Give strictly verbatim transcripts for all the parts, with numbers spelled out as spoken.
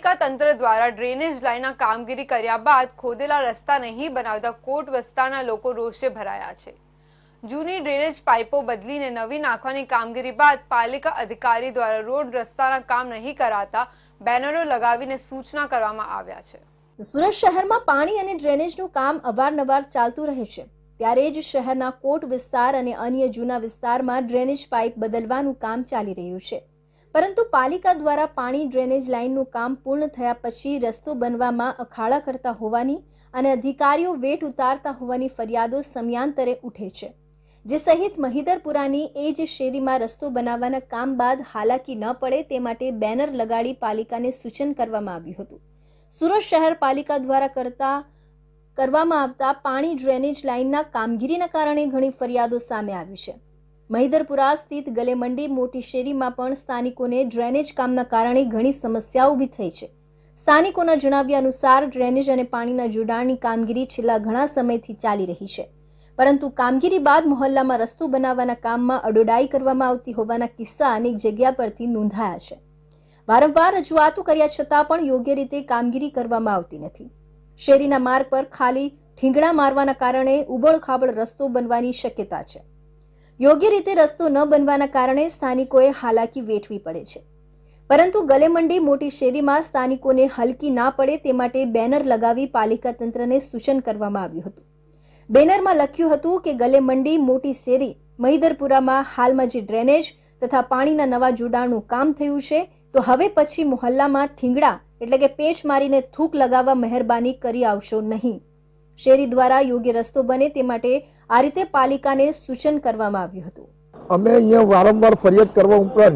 પાલિકા તંત્ર દ્વારા ડ્રેનેજ લાઇનના કામગીરી કર્યા બાદ ખોદેલા રસ્તા નહીં બનાવતા કોટ વિસ્તારના લોકો રોષે ભરાયા છે। જૂની ડ્રેનેજ પાઇપો બદલીને નવી નાખવાની કામગીરી બાદ પાલિકા અધિકારી દ્વારા રોડ રસ્તાના કામ નહીં કરાતા બેનરો લગાવીને સૂચના કરવામાં આવ્યા છે। સુરત શહેરમાં પાણી અને ડ્રેનેજનું કામ અવારનવાર ચાલતું રહે છે, ત્યારે જ શહેરના કોટ વિસ્તાર અને અન્ય જૂના વિસ્તારમાં ડ્રેનેજ પાઇપ બદલવાનું કામ ચાલી રહ્યું છે, પરંતુ પાલિકા દ્વારા પાણી ડ્રેનેજ લાઇનનું કામ પૂર્ણ થયા પછી રસ્તો બનવામાં અખાડા કરતા હોવાની અને અધિકારીઓ વેટ ઉતારતા હોવાની ફરિયાદો સમયાંતરે ઉઠે છે, જે સહિત મહિધરપુરાની એ જ શેરીમાં રસ્તો બનાવવાના કામ બાદ હાલાકી ન પડે તે માટે બેનર લગાડી પાલિકાને સૂચન કરવામાં આવ્યું હતું। સુરત શહેર પાલિકા દ્વારા કરતા કરવામાં આવતા પાણી ડ્રેનેજ લાઇનના કામગીરીના કારણે ઘણી ફરિયાદો સામે આવી છે। મહિધરપુરા સ્થિત ગલેમંડી મોટી શેરીમાં પણ સ્થાનિકોને ડ્રેનેજ કામના કારણે ઘણી સમસ્યાઓ ઊભી થઈ છે। સ્થાનિકોના જણાવ્યા અનુસાર ડ્રેનેજ અને પાણીના જોડાણની કામગીરી છેલ્લા ઘણા સમયથી ચાલી રહી છે, પરંતુ કામગીરી બાદ મોહલ્લામાં રસ્તો બનાવવાના કામમાં અડોડાઈ કરવામાં આવતી હોવાના કિસ્સા અનેક જગ્યા પરથી નોંધાયા છે। વારંવાર રજૂઆતો કર્યા છતાં પણ યોગ્ય રીતે કામગીરી કરવામાં આવતી નથી। શેરીના માર્ગ પર ખાલી ઠીંગણા મારવાના કારણે ઉબડખાબડ રસ્તો બનવાની શક્યતા છે। યોગ્ય રીતે રસ્તો ન બનવાના કારણે સ્થાનિકોએ હાલાકી વેઠવી પડે છે, પરંતુ ગલેમંડી મોટી શેરીમાં સ્થાનિકોને હલકી ના પડે તે માટે બેનર લગાવી પાલિકા તંત્રને સૂચન કરવામાં આવ્યું હતું। બેનરમાં લખ્યું હતું કે ગલેમંડી મોટી શેરી મહિધરપુરામાં હાલમાં જે ડ્રેનેજ તથા પાણીના નવા જોડાણનું કામ થયું છે, તો હવે પછી મોહલ્લામાં ઠીંગડા એટલે કે પેચ મારીને થૂક લગાવવા મહેરબાની કરી આવશો નહીં। શેરી દ્વારા યોગ્ય રસ્તો બને તે માટે આ રીતે પાલિકાને સૂચન કરવામાં આવ્યું હતું। અમે અહીંયા વારંવાર ફરિયાદ કરવા ઉપરાંત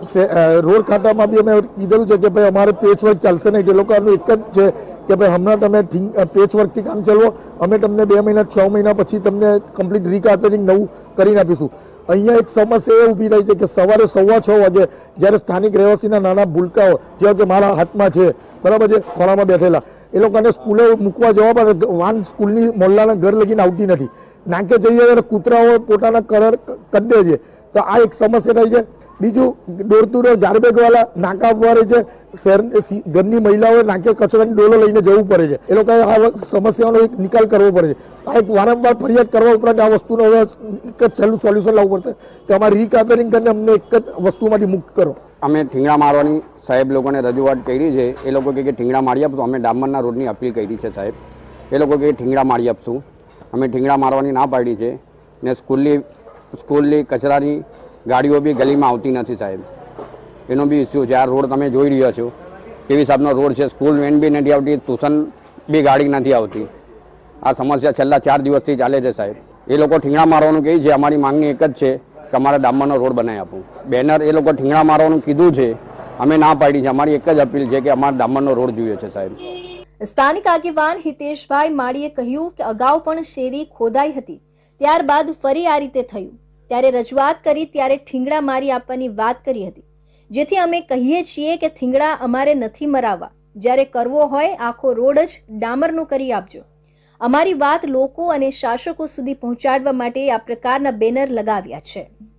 રોડ ખાતામાં બી અમે કીધેલું છે કે ભાઈ અમારે પેચ વર્ક ચાલશે નહીં। એ લોકોનું એક જ છે કે ભાઈ હમણાં તમે પેચ વર્કથી કામ ચાલવો, અમે તમને બે મહિના છ મહિના પછી તમને કમ્પ્લીટ રીકાર્પેટિંગ નવું કરીને આપીશું। અહીંયા એક સમસ્યા એ ઊભી રહી છે કે સવારે સવા છ વાગે જ્યારે સ્થાનિક રહેવાસીના નાના ભૂલકાઓ જેવા કે મારા હાથમાં છે, બરાબર છે, ખોળામાં બેઠેલા, એ લોકોને સ્કૂલે મૂકવા જવા પર વાન સ્કૂલની મોહલ્લાના ઘર લગીને આવતી નથી। નાકે જઈએ ત્યારે કૂતરાઓ પોતાના કલર કડે છે, તો આ એક સમસ્યા રહી છે। બીજું, ડોર ટુ ડોર ગાર્બેજ વાળા નાકા આપવા રહે છે, શહેર ઘરની મહિલાઓએ નાકે કચરાની ડોલો લઈને જવું પડે છે, એ લોકોએ આ સમસ્યાનો એક નિકાલ કરવો પડે છે। આ એક વારંવાર ફરિયાદ કરવા ઉપરાંત આ વસ્તુનો હવે એક જ છેલ્લું સોલ્યુશન લાવવું પડશે કે અમારે રીકાર્પેટિંગ કરીને અમને એક જ વસ્તુમાંથી મુક્ત કરો। અમે ઠીંગડા મારવાની સાહેબ લોકોને રજૂઆત કરી છે, એ લોકો કહે કે ઠીંગડા મારી આપશું। અમે ડામરના રોડની અપીલ કરી છે સાહેબ, એ લોકો કહે ઠીંગડા મારી આપશું। અમે ઠીંગડા મારવાની ના પાડી છે ને સ્કૂલની સ્કૂલની કચરાની ગાડીઓ બી ગલીમાં આવતી નથી સાહેબ, એનો બી ઇસ્યુ છે। આ રોડ તમે જોઈ રહ્યા છો કેવી હિસાબનો રોડ છે, સ્કૂલ વેન બી નથી આવતી, ટ્યુશન બી ગાડી નથી આવતી। આ સમસ્યા છેલ્લા ચાર દિવસથી ચાલે છે સાહેબ। એ લોકો ઠીંગડા મારવાનું કહે છે, અમારી માંગણી એક જ છે કે અમારે ડામરનો રોડ બનાવી આપો। બેનર એ લોકો ઠીંગડા મારવાનું કીધું છે, અમે ના પાડી છે। અમારી એક જ અપીલ છે કે અમારે ડામરનો રોડ જોઈએ છે સાહેબ। સ્થાનિક આગેવાન હિતેશભાઈ માળીએ કહ્યું કે અગાઉ પણ શેરી ખોદાઈ હતી, ત્યારબાદ ફરી આ રીતે થયું, ત્યારે રજૂઆત કરી ત્યારે ઠીંગડા મારી આપવાની વાત કરી હતી, જેથી અમે કહીએ છીએ કે ઠીંગડા અમારે નથી મરાવવા, જ્યારે કરવો હોય આખો રોડ જ ડામરનો કરી આપજો। અમારી વાત લોકો અને શાસકો સુધી પહોંચાડવા માટે આ પ્રકારના બેનર લગાવ્યા છે।